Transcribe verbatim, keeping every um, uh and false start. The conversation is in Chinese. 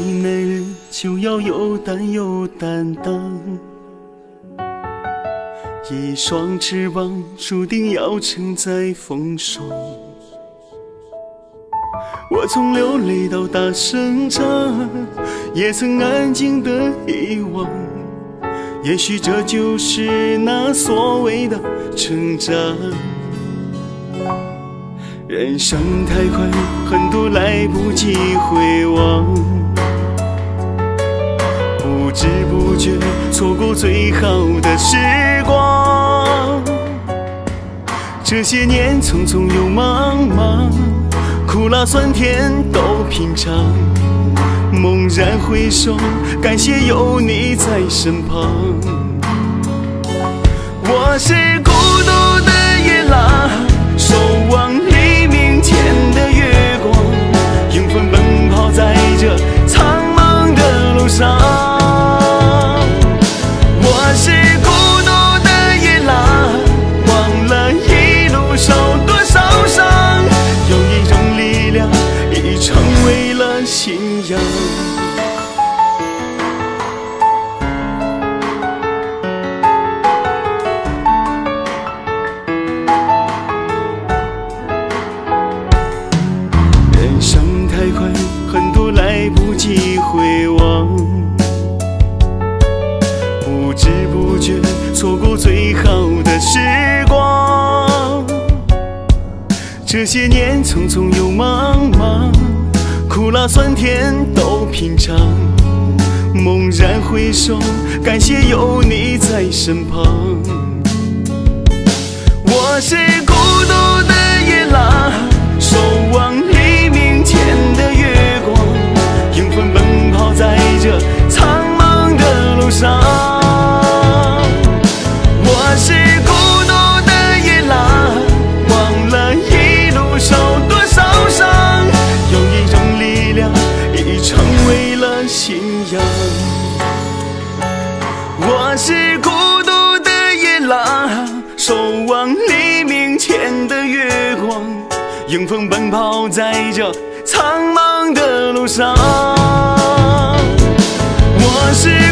男人就要有胆有担当，一双翅膀注定要承载风霜。我从流泪到大声唱，也曾安静的遗忘，也许这就是那所谓的成长。人生太快，很多来不及回望，不知不觉错过最好的时光。这些年匆匆又茫茫，苦辣酸甜都品尝，猛然回首，感谢有你在身旁。我是孤独的夜郎，守望黎明前的月光，迎风奔跑在这苍茫的路上。我是孤独的夜郎，忘了一路受多少伤，有一种力量已成为了信仰。人生太快，很多来不及回望，不知不觉错过最好的时光。这些年匆匆又茫茫，苦辣酸甜都品尝，猛然回首，感谢有你在身旁。我是孤独的夜郎，守望黎明前的月光，迎风奔跑在这苍茫的路上。我是孤独的夜郎，忘了一路受多少伤，有一种力量已成为了信仰。我是孤独的夜郎，守望黎明前的月光，迎风奔跑在这苍茫的路上。我是